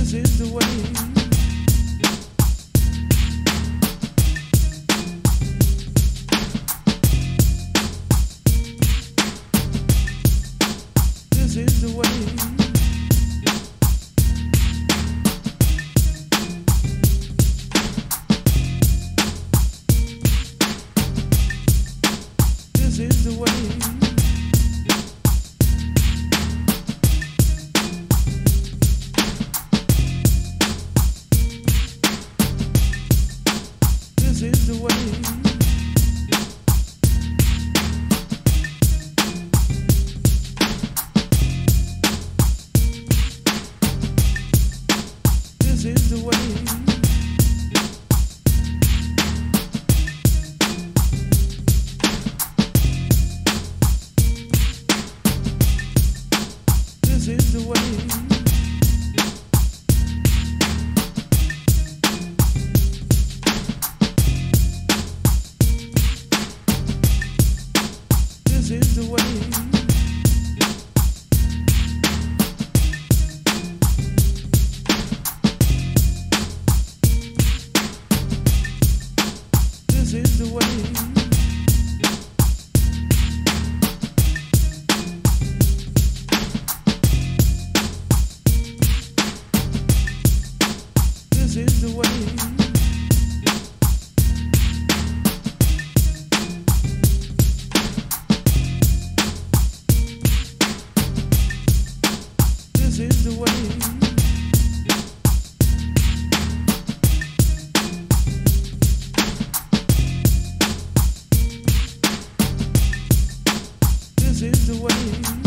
This is the way. This is the way. This is the way. This is the way. This is the way. This is the way. This is the way. This is the way. This is the way. This is the way. This is the way.